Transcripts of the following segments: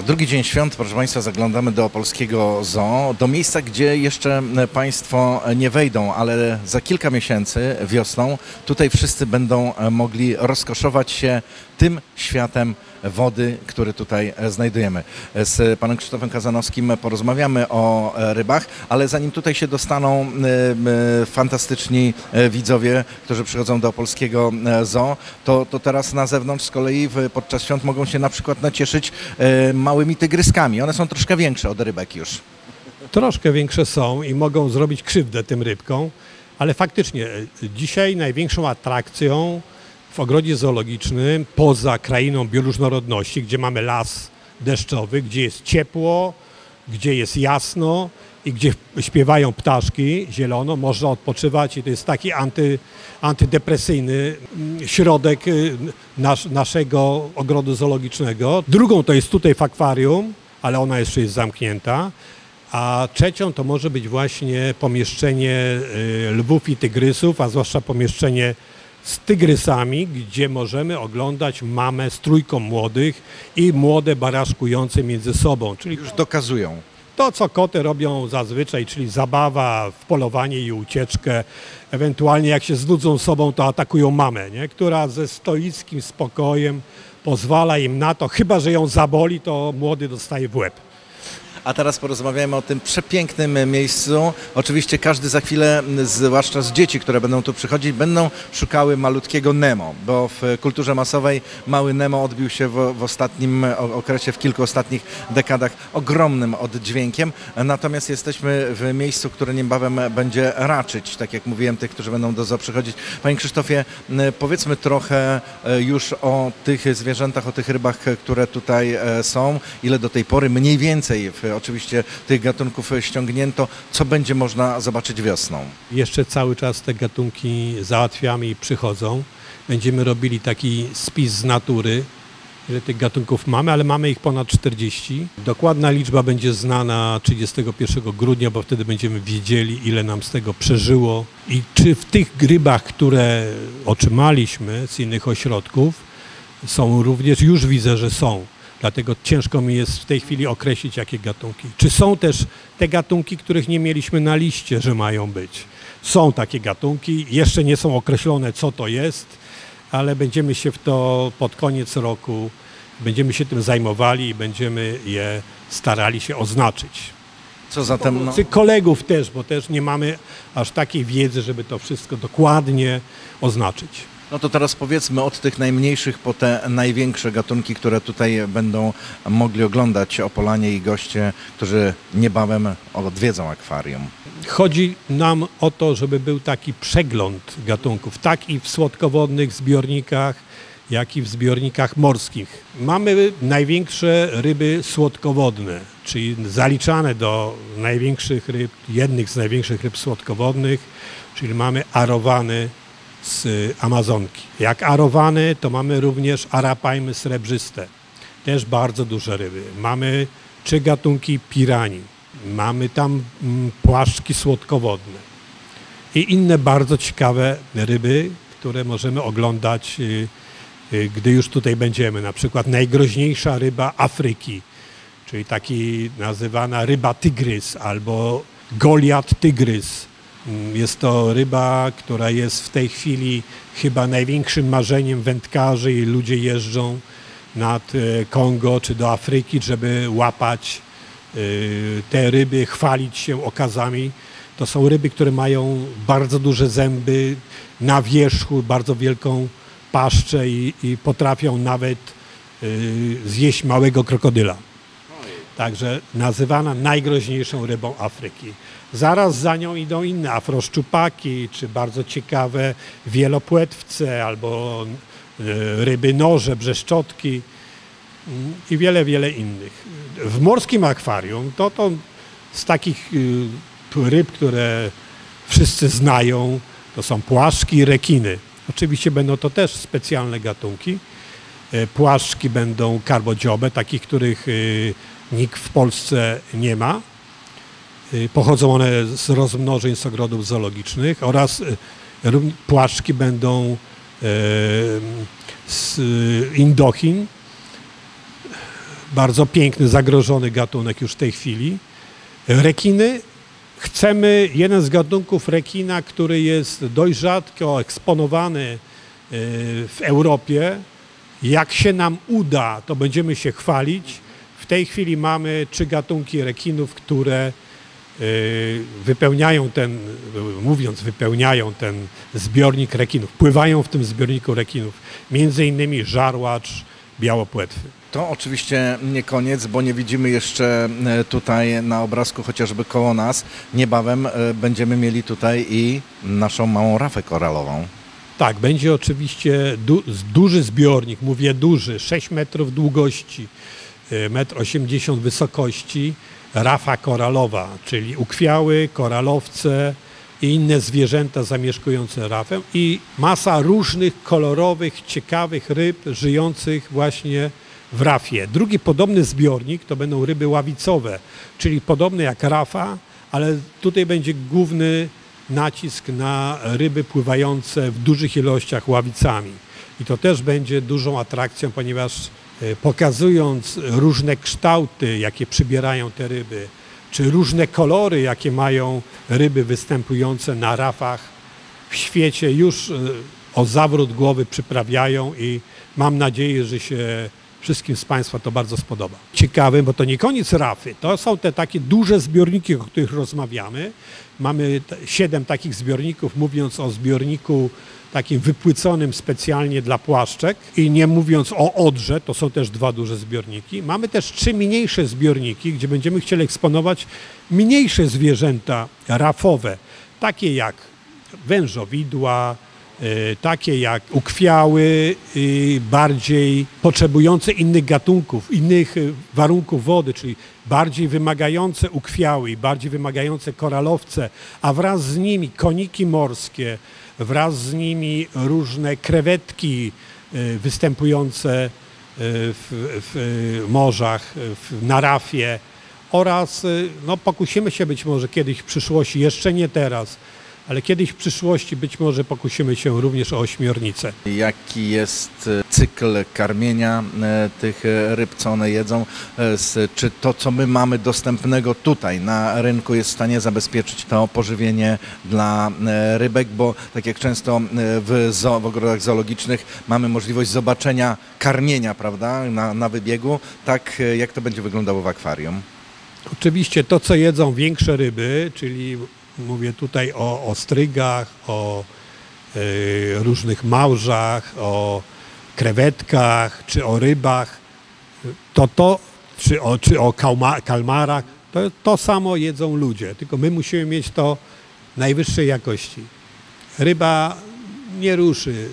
Drugi dzień świąt, proszę Państwa, zaglądamy do Opolskiego Zoo, do miejsca, gdzie jeszcze Państwo nie wejdą, ale za kilka miesięcy, wiosną, tutaj wszyscy będą mogli rozkoszować się tym światem wody, który tutaj znajdujemy. Z panem Krzysztofem Kazanowskim porozmawiamy o rybach, ale zanim tutaj się dostaną fantastyczni widzowie, którzy przychodzą do Opolskiego Zoo, to teraz na zewnątrz z kolei podczas świąt mogą się na przykład nacieszyć małymi tygryskami. One są troszkę większe od rybek już. Troszkę większe są i mogą zrobić krzywdę tym rybkom, ale faktycznie dzisiaj największą atrakcją w ogrodzie zoologicznym, poza krainą bioróżnorodności, gdzie mamy las deszczowy, gdzie jest ciepło, gdzie jest jasno i gdzie śpiewają ptaszki zielono, można odpoczywać i to jest taki antydepresyjny środek naszego ogrodu zoologicznego. Drugą to jest tutaj w akwarium, ale ona jeszcze jest zamknięta. A trzecią to może być właśnie pomieszczenie lwów i tygrysów, a zwłaszcza pomieszczenie z tygrysami, gdzie możemy oglądać mamę z trójką młodych i młode baraszkujące między sobą. Czyli Już dokazują. to, co koty robią zazwyczaj, czyli zabawa w polowanie i ucieczkę. Ewentualnie jak się znudzą sobą, to atakują mamę, nie? Która ze stoickim spokojem pozwala im na to, chyba że ją zaboli, to młody dostaje w łeb. A teraz porozmawiamy o tym przepięknym miejscu. Oczywiście każdy za chwilę, zwłaszcza z dzieci, które będą tu przychodzić, będą szukały malutkiego Nemo, bo w kulturze masowej mały Nemo odbił się w ostatnim okresie, w kilku ostatnich dekadach ogromnym oddźwiękiem. Natomiast jesteśmy w miejscu, które niebawem będzie raczyć, tak jak mówiłem, tych, którzy będą do zoo przychodzić. Panie Krzysztofie, powiedzmy trochę już o tych zwierzętach, o tych rybach, które tutaj są. Ile do tej pory mniej więcej oczywiście tych gatunków ściągnięto, co będzie można zobaczyć wiosną? Jeszcze cały czas te gatunki załatwiamy i przychodzą. Będziemy robili taki spis z natury, ile tych gatunków mamy, ale mamy ich ponad 40. Dokładna liczba będzie znana 31 grudnia, bo wtedy będziemy wiedzieli, ile nam z tego przeżyło i czy w tych rybach, które otrzymaliśmy z innych ośrodków, są również, już widzę, że są. Dlatego ciężko mi jest w tej chwili określić, jakie gatunki. Czy są też te gatunki, których nie mieliśmy na liście, że mają być? Są takie gatunki, jeszcze nie są określone, co to jest, ale będziemy się w to pod koniec roku, będziemy się tym zajmowali i będziemy je starali się oznaczyć. Co zatem? Kolegów też, bo też nie mamy aż takiej wiedzy, żeby to wszystko dokładnie oznaczyć. No to teraz powiedzmy od tych najmniejszych po te największe gatunki, które tutaj będą mogli oglądać Opolanie i goście, którzy niebawem odwiedzą akwarium. Chodzi nam o to, żeby był taki przegląd gatunków, tak i w słodkowodnych zbiornikach, jak i w zbiornikach morskich. Mamy największe ryby słodkowodne, czyli zaliczane do największych ryb, jednych z największych ryb słodkowodnych, czyli mamy arowany z Amazonki. Jak arowany, to mamy również arapajmy srebrzyste, też bardzo duże ryby. Mamy 3 gatunki piranii, mamy tam płaszczki słodkowodne i inne bardzo ciekawe ryby, które możemy oglądać, gdy już tutaj będziemy. Na przykład najgroźniejsza ryba Afryki, czyli taki nazywana ryba tygrys albo Goliat tygrys. Jest to ryba, która jest w tej chwili chyba największym marzeniem wędkarzy i ludzie jeżdżą nad Kongo czy do Afryki, żeby łapać te ryby, chwalić się okazami. To są ryby, które mają bardzo duże zęby na wierzchu, bardzo wielką paszczę i potrafią nawet zjeść małego krokodyla. Także nazywana najgroźniejszą rybą Afryki. Zaraz za nią idą inne afroszczupaki, czy bardzo ciekawe wielopłetwce, albo ryby noże, brzeszczotki i wiele, wiele innych. W morskim akwarium to z takich ryb, które wszyscy znają, to są płaszczki i rekiny. Oczywiście będą to też specjalne gatunki. Płaszczki będą karbodziobe, takich, których nikt w Polsce nie ma. Pochodzą one z rozmnożeń z ogrodów zoologicznych oraz płaszczki będą z Indochin. bardzo piękny, zagrożony gatunek już w tej chwili. Rekiny. Chcemy jeden z gatunków rekina, który jest dość rzadko eksponowany w Europie. Jak się nam uda, to będziemy się chwalić. W tej chwili mamy 3 gatunki rekinów, które wypełniają ten zbiornik rekinów, pływają w tym zbiorniku rekinów, między innymi żarłacz białopłetwy. To oczywiście nie koniec, bo nie widzimy jeszcze tutaj na obrazku, chociażby koło nas. Niebawem będziemy mieli tutaj i naszą małą rafę koralową. Tak, będzie oczywiście duży zbiornik, mówię duży, 6 metrów długości, 1,80 m wysokości, rafa koralowa, czyli ukwiały, koralowce i inne zwierzęta zamieszkujące rafę i masa różnych kolorowych, ciekawych ryb żyjących właśnie w rafie. Drugi podobny zbiornik to będą ryby ławicowe, czyli podobne jak rafa, ale tutaj będzie główny nacisk na ryby pływające w dużych ilościach ławicami. I to też będzie dużą atrakcją, ponieważ pokazując różne kształty, jakie przybierają te ryby, czy różne kolory, jakie mają ryby występujące na rafach w świecie, już o zawrót głowy przyprawiają i mam nadzieję, że się wszystkim z Państwa to bardzo spodoba. Ciekawe, bo to nie koniec rafy, to są te takie duże zbiorniki, o których rozmawiamy. Mamy 7 takich zbiorników, mówiąc o zbiorniku takim wypłyconym specjalnie dla płaszczek i nie mówiąc o Odrze, to są też 2 duże zbiorniki. Mamy też 3 mniejsze zbiorniki, gdzie będziemy chcieli eksponować mniejsze zwierzęta rafowe, takie jak wężowidła, takie jak ukwiały, bardziej potrzebujące innych gatunków, innych warunków wody, czyli bardziej wymagające ukwiały i bardziej wymagające koralowce, a wraz z nimi koniki morskie, wraz z nimi różne krewetki występujące w morzach, na rafie oraz pokusimy się być może kiedyś w przyszłości, jeszcze nie teraz, ale kiedyś w przyszłości być może pokusimy się również o ośmiornicę. Jaki jest cykl karmienia tych ryb, co one jedzą? Czy to, co my mamy dostępnego tutaj na rynku, jest w stanie zabezpieczyć to pożywienie dla rybek? Bo tak jak często w ogrodach zoologicznych mamy możliwość zobaczenia karmienia, prawda, na wybiegu, tak jak to będzie wyglądało w akwarium? Oczywiście to, co jedzą większe ryby, czyli mówię tutaj o ostrygach, o różnych małżach, o krewetkach, czy o rybach, czy o kalmarach, to samo jedzą ludzie, tylko my musimy mieć to najwyższej jakości. Ryba nie ruszy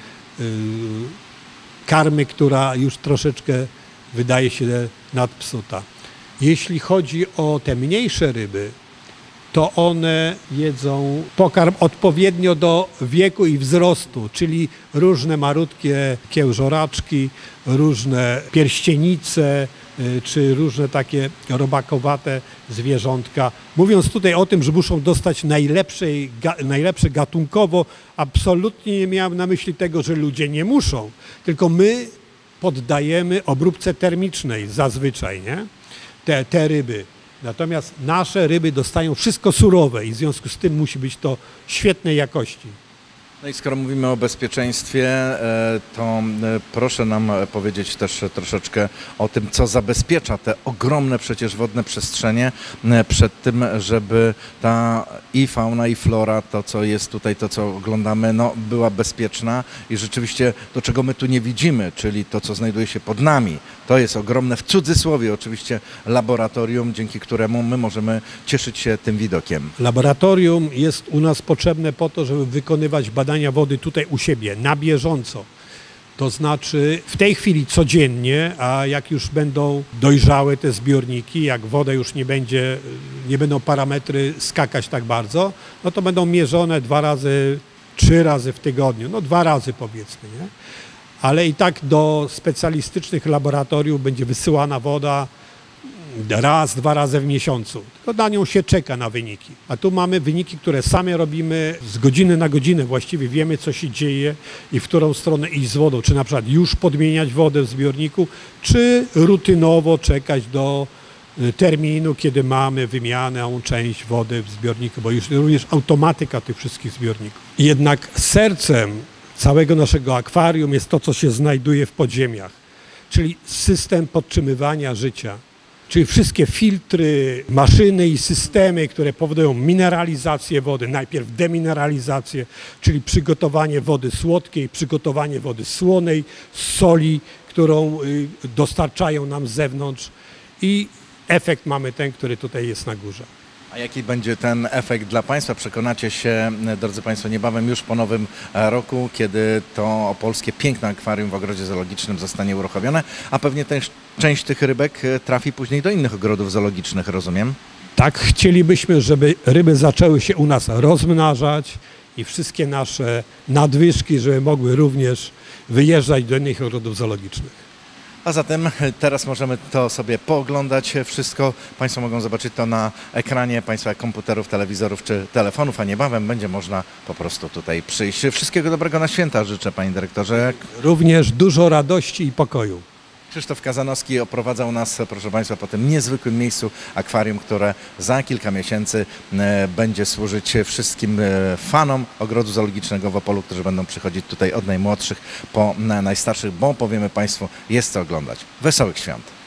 karmy, która już troszeczkę wydaje się nadpsuta. Jeśli chodzi o te mniejsze ryby, to one jedzą pokarm odpowiednio do wieku i wzrostu, czyli różne malutkie kiełżoraczki, różne pierścienice, czy różne takie robakowate zwierzątka. Mówiąc tutaj o tym, że muszą dostać najlepsze gatunkowo, absolutnie nie miałem na myśli tego, że ludzie nie muszą, tylko my poddajemy obróbce termicznej zazwyczaj, nie? Te ryby. Natomiast nasze ryby dostają wszystko surowe i w związku z tym musi być to świetnej jakości. No i skoro mówimy o bezpieczeństwie, to proszę nam powiedzieć też troszeczkę o tym, co zabezpiecza te ogromne przecież wodne przestrzenie przed tym, żeby ta i fauna, i flora, to co jest tutaj, to co oglądamy, była bezpieczna i rzeczywiście to, czego my tu nie widzimy, czyli to, co znajduje się pod nami, to jest ogromne, w cudzysłowie oczywiście, laboratorium, dzięki któremu my możemy cieszyć się tym widokiem. Laboratorium jest u nas potrzebne po to, żeby wykonywać badania wody tutaj u siebie, na bieżąco. To znaczy w tej chwili codziennie, a jak już będą dojrzałe te zbiorniki, jak woda już nie będą parametry skakać tak bardzo, no to będą mierzone 2 razy, 3 razy w tygodniu, 2 razy powiedzmy, nie? Ale i tak do specjalistycznych laboratoriów będzie wysyłana woda raz, 2 razy w miesiącu, tylko na nią się czeka na wyniki. A tu mamy wyniki, które sami robimy z godziny na godzinę, właściwie wiemy, co się dzieje i w którą stronę iść z wodą, czy na przykład już podmieniać wodę w zbiorniku, czy rutynowo czekać do terminu, kiedy mamy wymianę część wody w zbiorniku, bo już również automatyka tych wszystkich zbiorników. Jednak sercem całego naszego akwarium jest to, co się znajduje w podziemiach, czyli system podtrzymywania życia, czyli wszystkie filtry, maszyny i systemy, które powodują mineralizację wody, najpierw demineralizację, czyli przygotowanie wody słodkiej, przygotowanie wody słonej, z soli, którą dostarczają nam z zewnątrz i efekt mamy ten, który tutaj jest na górze. A jaki będzie ten efekt dla Państwa? Przekonacie się, drodzy Państwo, niebawem już po nowym roku, kiedy to opolskie piękne akwarium w ogrodzie zoologicznym zostanie uruchomione, a pewnie też część tych rybek trafi później do innych ogrodów zoologicznych, rozumiem? Tak, chcielibyśmy, żeby ryby zaczęły się u nas rozmnażać i wszystkie nasze nadwyżki, żeby mogły również wyjeżdżać do innych ogrodów zoologicznych. A zatem teraz możemy to sobie pooglądać wszystko. Państwo mogą zobaczyć to na ekranie Państwa komputerów, telewizorów czy telefonów, a niebawem będzie można po prostu tutaj przyjść. Wszystkiego dobrego na święta życzę, Panie Dyrektorze. Również dużo radości i pokoju. Krzysztof Kazanowski oprowadzał nas, proszę Państwa, po tym niezwykłym miejscu akwarium, które za kilka miesięcy będzie służyć wszystkim fanom ogrodu zoologicznego w Opolu, którzy będą przychodzić tutaj od najmłodszych po najstarszych, bo powiemy Państwu, jest co oglądać. Wesołych świąt!